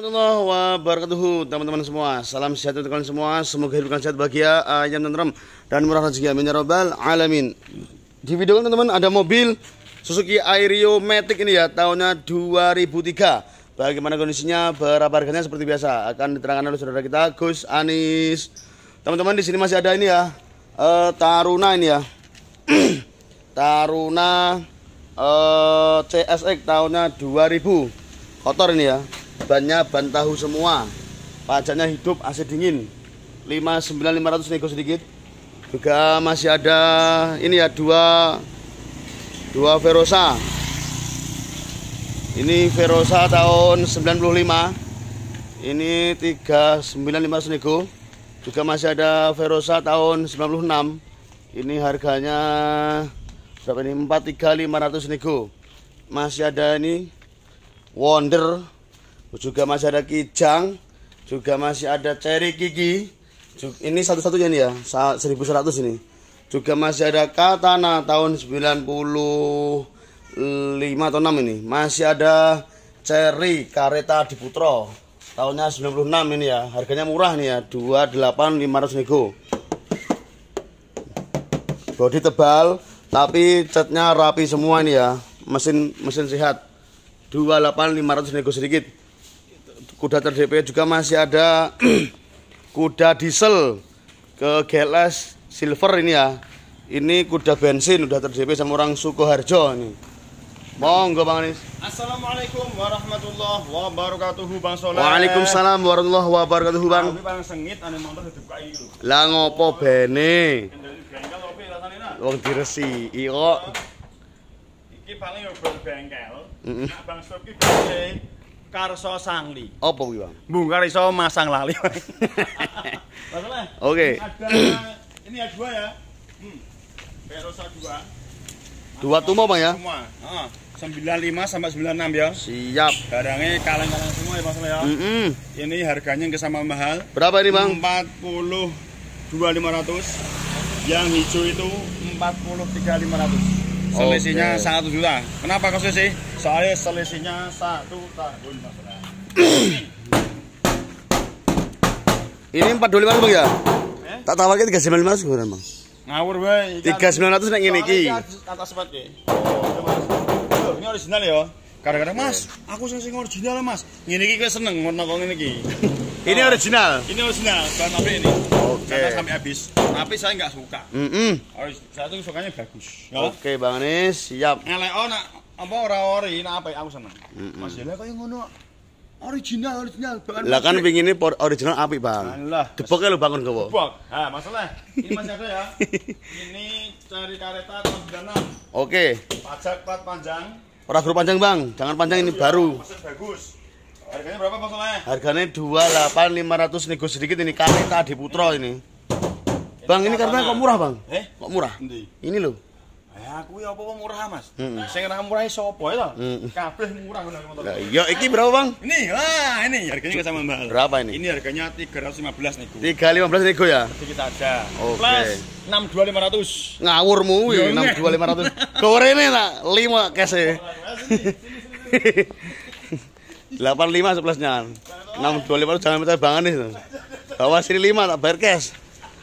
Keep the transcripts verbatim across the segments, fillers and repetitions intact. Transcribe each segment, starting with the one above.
warahmatullahi wabarakatuh, teman-teman semua. Salam sehat untuk kalian semua. Semoga hidup kalian sehat, bahagia, ayam tenteram, dan murah rezeki. Amin ya rabbal alamin. Di video ini teman-teman ada mobil Suzuki Airio Matic ini ya, tahunnya dua ribu tiga. Bagaimana kondisinya, berapa harganya, seperti biasa akan diterangkan oleh saudara kita Gus Anis. Teman-teman, di sini masih ada ini ya, uh, Taruna ini ya. Taruna uh, C S X tahunnya dua ribu. Kotor ini ya, bannya ban tahu semua, pajaknya hidup, A C dingin, lima puluh sembilan ribu lima ratus nego sedikit. Juga masih ada ini ya, dua dua Verosa. Ini Verosa tahun sembilan puluh lima, ini tiga puluh sembilan ribu lima ratus nego. Juga masih ada Verosa tahun sembilan puluh enam, ini harganya berapa ini, empat puluh tiga ribu lima ratus nego. Masih ada ini Wonder, juga masih ada Kijang, juga masih ada Cherry Kiki. Ini satu-satunya nih ya, seribu seratus ini. Juga masih ada Katana tahun sembilan puluh lima atau enam ini. Masih ada Cherry Kareta di Putro tahunnya sembilan puluh enam ini ya. Harganya murah nih ya, dua puluh delapan ribu lima ratus nego. Bodi tebal tapi catnya rapi semua ini ya. Mesin mesin sehat, dua puluh delapan ribu lima ratus nego sedikit. Kuda ter D P juga masih ada kuda diesel ke G L S Silver ini ya. Ini kuda bensin udah ter D P sama orang Sukoharjo ini. Monggo Bang Anis. Assalamualaikum warahmatullahi wabarakatuh Bang Soleh. Waalaikumsalam warahmatullahi wabarakatuh Bang. Tapi Bang sengit ane motor dibuka iki lho. Lah ngopo bene? Bengkel opo rasane nak? Wong diresiki kok. Iki paling yo bengkel. Heeh. Bang Stop iki bengkel Karso Sangli. Apa kuwi Bang? Bungkar iso masang lali. Masalah. Oke. Ada ini ada dua ya. Hmm. Verosa dua. Dua tumo Bang ya? Semua. Heeh. sembilan puluh lima sampai sembilan puluh enam ya. Siap. Barangnya kaleng-kaleng semua ya Mas ya. Mm-mm. Ini harganya yang sama mahal. Berapa ini Bang? empat puluh dua ribu lima ratus. Yang hijau itu empat puluh tiga ribu lima ratus. Selisihnya okay. satu juta. Kenapa kau selisih? Soalnya selisihnya satu tahun Mas. Ini empat puluh lima Bang ya? Eh? Tak tawarke tiga puluh sembilan ribu lima ratus gimana Bang? Ngawur wae. tiga puluh sembilan ribu lima ratus nek ngene iki. Kata sepet iki. Oh, Mas. Oh, ini original ya. Kadang-kadang Mas, aku sing sing original Mas. Ngene iki kowe seneng ngono kok ngene iki. Ini original. Ini original, bahan pabrik ini. Oke. Karena sampai habis. Tapi saya nggak suka. Heeh. Saya tuh sukanya bagus. Ya. Oke Bang Anis, siap. Ngeleko nak apa ora ori, nak apa aku seneng. Mas Jela koyo ngono. Original, original. Lah kan pingine original apik Bang. Lah, Deboke lho bangun gowo. Debok. Ha, masalah. Ini masih ada ya. Ini cari kareta tahun sembilan puluh enam. Oke. Pajak plat panjang. Ora guru panjang Bang, jangan panjang, ini baru. Mesin bagus. Harganya berapa masalahnya? Harganya dua puluh delapan ribu lima ratus nego sedikit ini, Kareta di Putro ini. Bang, ini karena kok murah Bang? Eh? Kok murah? Endi? Ini loh. Eh, aku ya apa kok murah Mas? Heeh. Sing ora murah sapa ya to? Heeh. Kabeh murah ngono motor. Lah iya, iki berapa Bang? Ini, wah ini harganya nggak sama mahal. Berapa ini? Ini harganya tiga ratus lima belas nego. tiga ratus lima belas nego ya? Sedikit aja. Oke. Plus enam dua ribu lima ratus. Ngawurmu kuwi enam dua ribu lima ratus. Gorene tak lima kese. delapan puluh lima seplusnya. enam dua ribu lima ratus jangan minta Bang Anis. Bawa sini lima tak bayar cash.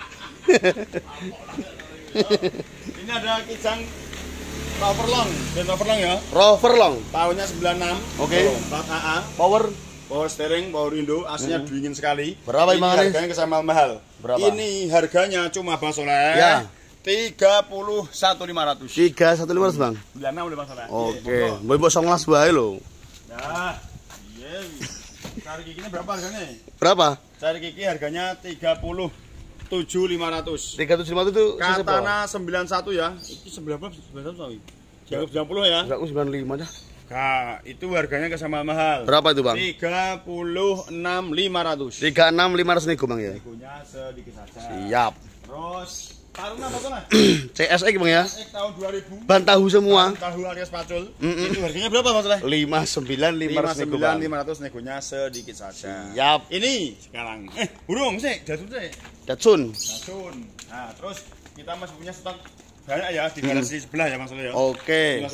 Ini ada Kijang Rover Long, dan Rover Long ya. Rover Long. Tahunnya sembilan puluh enam. Oke. Plat A A. Power Power steering, power window, aslinya hmm. dingin sekali. Berapa ini Bang Anis? harganya kesamaan mahal. Berapa? Ini harganya cuma Bang Soleh. Ya. tiga puluh satu ribu lima ratus. tiga puluh satu ribu lima ratus Bang. sembilan puluh enam udah Bang Soleh. Oke. Mbok mbok songlas wae lho. Nah. Iya. Cari gigi ini berapa harganya? Berapa? Cari gigi harganya tiga puluh tujuh ribu lima ratus. tiga ratus lima puluh itu Katana sembilan puluh satu ya. Itu sembilan puluh sembilan puluh satu. Jangan sembilan puluh ya. Enggak, sembilan puluh lima dah. Nah, itu harganya kesamaan mahal. Berapa itu Bang? tiga puluh enam ribu lima ratus. tiga puluh enam ribu lima ratus nego Bang ya. Negonya sedikit saja. Siap. Terus Taruna apa tuh Mas? C S X Bang ya. C S X tahun dua ribu. Ban tahu semua. Tahu alias pacul. Mm -mm. Itu harganya berapa Mas? lima puluh sembilan ribu lima ratus nego Bang. lima ratus negonya sedikit saja. Siap. Ini sekarang. Eh, burung sih, jatuh sih. Datsun. Datsun. Nah, terus kita masih punya stok banyak ya di garasi hmm. sebelah ya Mas ya. Oke. Mas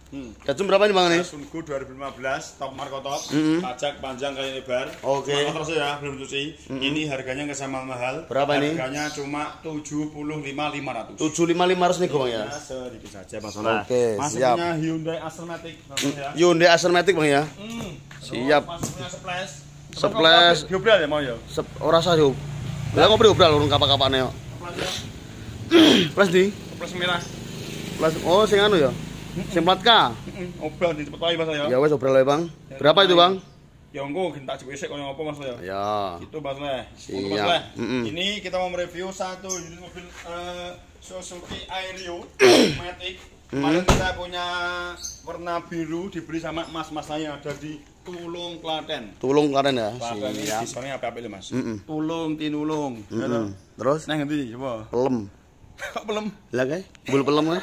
Hmm. Datsun berapa nih Bang nih? Sungu dua ribu lima belas top marko top. Mm-hmm. Pajak panjang kali lebar. Oke. Okay. Terus ya, belum cuci. Mm-hmm. Ini harganya nggak sama mahal. Berapa nih? Harganya cuma tujuh puluh lima ribu lima ratus. tujuh puluh lima ribu lima ratus nih Bang ya. Sedikit saja Mas Ola. Oke, Masih siap. punya Hyundai Accematic ya. Hyundai Accematic Bang ya. Hmm. Siap. Masih punya Splash. Splash. Diobral ya mau ya. Sep, ora sah yo. Lah ngopi obral urung kapak-kapakne yo. Plus di. Plus merah. Plus oh sing anu ya. Sing plat K. Obral di cepet wae Mas ya. Ya wes obral wae Bang. Berapa itu Bang? Ya engko gentak jepesek koyo apa Mas ya. Ya. Itu Mas Le. Siap. Mas Le. Mm-mm. Ini kita mau mereview satu unit mobil eh, Suzuki Airio Matic. Kemarin kita punya warna biru dibeli sama mas-mas saya ada di Tulung Klaten. Tulung Klaten ya. Klaten ini Siap. diskonnya apa-apa lho Mas. Mm-mm. Tulung tinulung. Mm-mm. Terus Nah ngendi coba. pelem. Kok belum? Lah kae, bul pelem kae.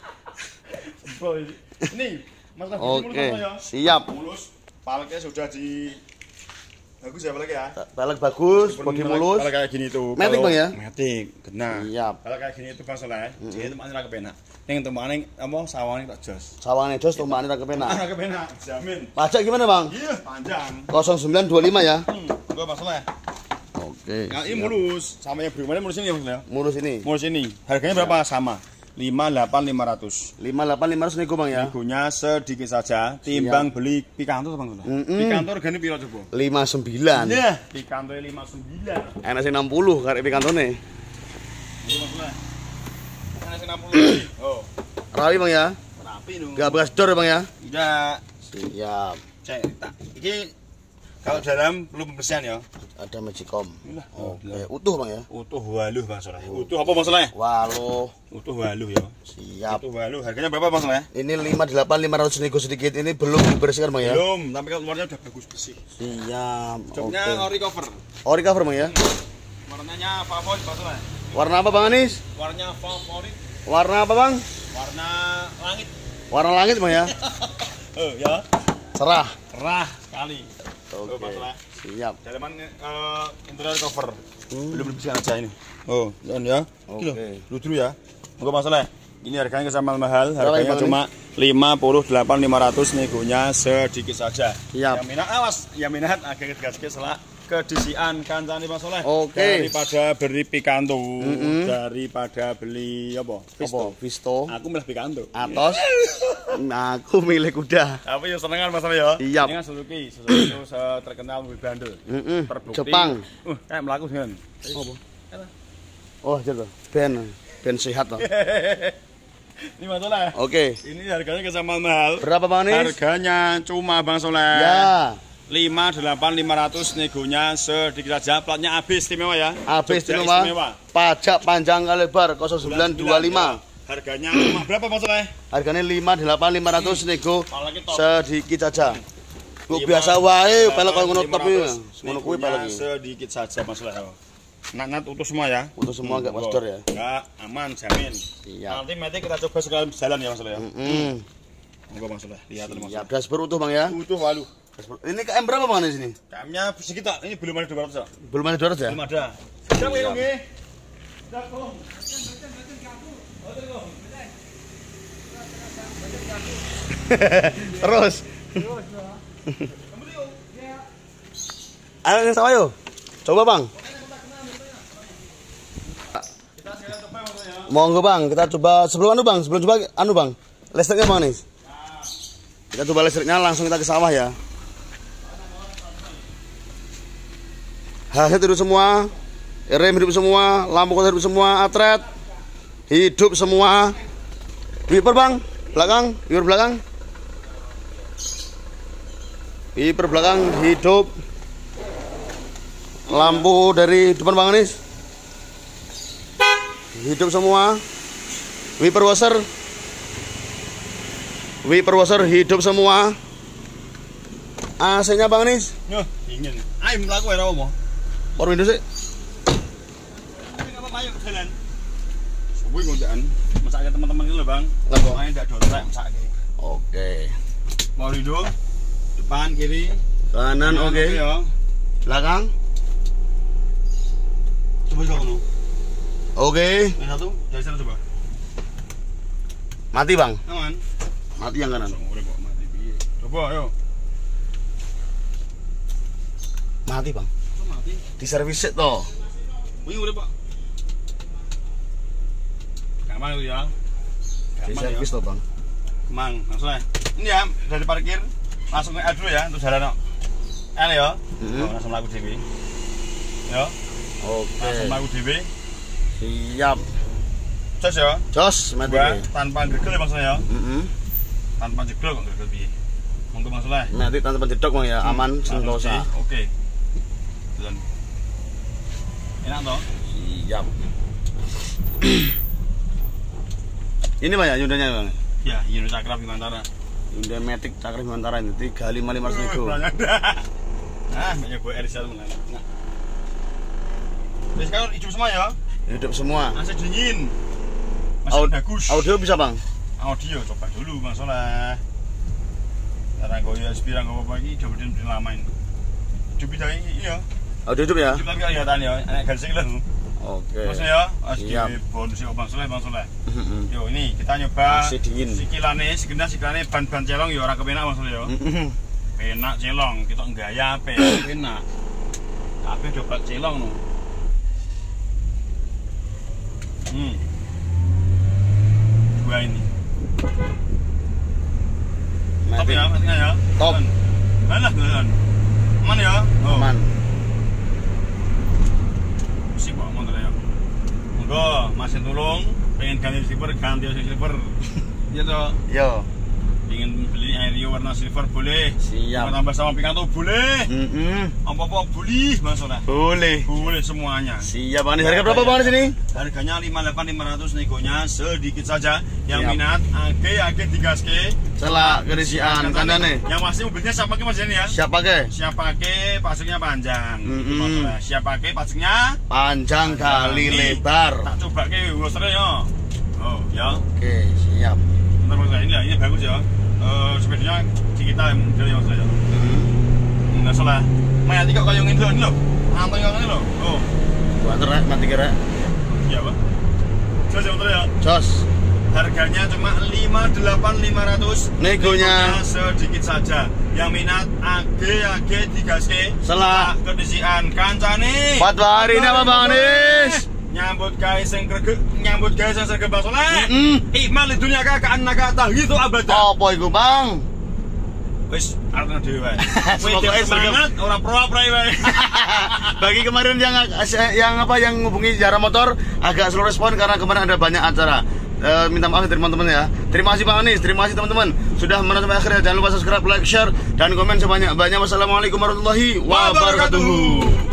Ini Mas Mas Oke, siap. mulus. Paleknya sudah di bagus ya palek ya. Pelek bagus, bodi mulus. Kalau kayak gini tuh. Matic, Bang, ya? Matic, kena. Siap. Kalau kayak gini tuh Bang Soleh, jadi teman ra kepenak. Ning temane apa sawangane tak jos. Sawangane jos tumbakane ra kepenak. Ra kepenak, jamin. Pajak gimana Bang? Iya, panjang. nol sembilan dua lima ya. Hmm, enggak Bang Soleh. Oke. Nah, ini mulus. Sama yang berimannya mulus ini ya Bang Soleh. Mulus ini. Mulus ini. Harganya berapa? Sama. lima delapan ribu lima ratus. lima delapan ribu lima ratus nego Bang ya. Negonya sedikit saja timbang beli Picanto Bang Soleh. Mm-mm. Picanto regane piro coba? lima puluh sembilan. Iya, Picanto lima puluh sembilan. Enak sing enam puluh karek pikantone. Ini Bang Soleh. Ana sing enam puluh. Oh, Rapi Bang ya. rapi nu. Enggak bekas dor ya Bang ya. Tidak. Siap. Cek tak. Iki kalau dalam perlu pembersihan ya. Ada magicom. Inilah. Oke, utuh Bang ya. Utuh waluh Bang Soleh. Utuh apa Bang Soleh? Waluh. Utuh waluh ya. Siap. Utuh waluh. Harganya berapa Bang Soleh? Ini lima delapan ribu lima ratus nego sedikit. Ini belum dibersihkan Bang ya. Belum, tapi kalau luarnya udah bagus bersih. Siap. Joknya Oke. ori cover. Ori cover Bang ya. Warnanya favorit Bang Soleh. Warna apa Bang Anis? Warnanya favorit. Warna apa Bang? Warna langit. Warna langit Bang ya. Oh ya. Cerah. Cerah sekali. Oke. Oh, Bang Soleh. Siap. Dalaman uh, interior cover. Hmm. Belum dibersihkan aja ini. Oh, dan ya. Oke. Lucu ya. Enggak masalah. Ini harganya sama mahal, Berapa harganya ini, cuma lima puluh delapan ribu lima ratus, negonya sedikit saja. Siap. Yang minat awas, yang minat agak gas-gas selak kedisian kancane Mas Soleh. Oke. Daripada beli Picanto, Mm-mm. daripada beli apa? Apa? Visto. Aku milih Picanto. Atos. Aku milik kuda. Apa ya senengan Mas Soleh ya? Siap. Ini kan Suzuki, Suzuki itu terkenal mobil bandel. Mm-mm. Terbukti. Jepang. Uh, kayak melaku kan. Apa? Oh, jatuh. Ben. Ben sehat loh. Ini Mas Soleh. Oke. Ini harganya kesamaan mahal. Berapa Bang Anis? Harganya cuma Bang Soleh. Ya. lima delapan ribu lima ratus, negonya sedikit saja. Platnya A B istimewa ya. A B Jogja istimewa. Pajak panjang kali lebar nol sembilan dua lima. Harganya cuma berapa Bang Soleh? Harganya lima delapan ribu lima ratus nego Apalagi top. sedikit saja. Bu Lima, biasa wae pelek koyo delapan, ngono lima top iki. ratus. Ngono kuwi pelek Negonya iki. sedikit saja Mas Soleh. Nat-nat utuh semua ya. Utuh semua enggak Hmm, pastor ya. Enggak, aman, jamin. Siap. Nanti Matic kita coba sekali jalan ya Mas Soleh. Heeh. Enggak Mas Soleh, lihat Mas Ya, Soleh. dashboard utuh Bang ya. Utuh walu. Dashboard. Ini K M berapa Bang di sini? K M-nya sekitar, ini belum ada dua ratus ya? Belum ada dua ratus ya? Belum ada. Sudah nggih, nggih. Sudah kok. Terus. Ayo yang sama yuk. Coba Bang. Kita sekarang coba Mas Soleh ya. Monggo Bang, kita coba sebelum anu Bang, sebelum coba anu Bang. Listriknya Bang nih. Kita coba listriknya langsung kita ke sawah ya. Hasil hidup semua, rem hidup semua, lampu kontrol hidup semua, atret hidup semua. Wiper Bang, belakang, wiper belakang. Wiper belakang hidup. Lampu dari depan Bang Anis hidup semua. Wiper washer, wiper washer hidup semua. A C-nya Bang Anis, Yo, dingin. Ayo mlaku ya apa? power window sih. Tapi enggak apa-apa, ayo jalan. Suwi ngundaan. Masake teman-teman iki lho, Bang. Lapa? Main ndak dotrek masake. Oke. Mau rido. Depan kiri. Kanan oke. Ya. Belakang. Coba coba ngono. Oke. Yang satu, dari sana coba. Mati Bang. Aman. Mati yang kanan. Mati piye? Coba ayo. Mati, Bang. Kok mati? Di servis sik to. Kuwi urip, Pak. Gampang itu ya. Di servis to, Bang. Mang, maksudnya. Ini ya, dari parkir langsung ke L dulu ya untuk jalan. L ya. Heeh. Oh, langsung laku dhewe. Ya. Oke. Langsung laku dhewe. Siap. Jos ya. Jos, mati. Gua tanpa gegel ya maksudnya ya. Heeh. Tanpa jegel kok gegel piye. Monggo maksudnya. Mati tanpa jedok, Bang ya. Aman, sentosa. Oke. Jalan. Enak toh? Siap. Ini Bang ya Hyundai-nya, Bang. Ya, Hyundai Cakra Bimantara. Hyundai Matic Cakra Bimantara ini tiga lima lima ratus nego. Nah, banyak buat Erisal menang. Nah. Terus sekarang hidup semua ya? Hidup semua. Masih dingin. Masih Aud bagus. Audio bisa, Bang? Audio coba dulu Bang Soleh. Karena gue ya aspiran gue apa lagi coba din lama ini. Hidup bisa iya. Audio hidup ya? Hidup tapi kelihatan ya, enak gansing lah. Oke. Maksudnya ya, Siap. asli bonus ya Bang Soleh, Bang Soleh. Yo ini kita nyoba Masih dingin. sikilane, segenap sikilane ban-ban celong ya ora kepenak Bang Soleh ya. Penak celong, kita gaya pe, penak. Tapi coba celong no. Hmm. Dua ini. Top Matic. ya, matiknya ya. Top. Mana kan? Aman ya? Oh. Aman. Sip kok motor ya. Monggo, masih tulung pengen ganti silver, ganti silver. Iya toh. Yo. Ingin beli Aerio warna silver boleh. Siap. Mau tambah sama Picanto boleh. Heeh. Apa-apa boleh, Mas Soleh. Boleh. Boleh semuanya. Siap, Bang. Harga berapa, Bang, di sini? Harganya lima puluh delapan ribu lima ratus, negonya sedikit saja. Yang Siap. minat age age digaske. Celak kerisian kandane. Yang pasti mobilnya siap pakai Mas ini ya. Siap pakai? Siap pakai, pasuknya panjang. Mm-mm. Itu Mas Soleh. Siap pakai, pasuknya Panjang kali Nih, lebar. Tak coba ke Wosre ya. Oh, ya. Oke, siap. Bentar Mas Soleh. Ini ya, ini bagus ya. Eh, sepedanya digital modelnya Mas Soleh ya. Heeh. Enggak salah. Mayati kok kayak ngene lho, ini lho. Anteng kok ngene lho. Oh. Buat rek, mati kira. Iya, Pak. Jos ya, motor ya. Jos. Harganya cuma lima puluh delapan ribu lima ratus. Negonya sedikit saja. Yang minat age age digaske. Selak kedisian kancane. Fatwa hari ini apa, Bang Anis? Nyambut gawe sing krege, nyambut gawe sing serge Bang Soleh. Heeh. Iman di dunia kakak anak tahitu abada. Apa iku, Bang? Wis arep dhewe wae. Semoga Kowe semangat ora pro-pro wae. Bagi kemarin yang yang apa yang menghubungi Jara Motor agak slow respon karena kemarin ada banyak acara. E, minta maaf dari teman-teman ya. Terima kasih Bang Anis, terima kasih teman-teman sudah menonton sampai akhir. Jangan lupa subscribe, like, share dan komen sebanyak-banyak. Wassalamualaikum warahmatullahi wabarakatuh.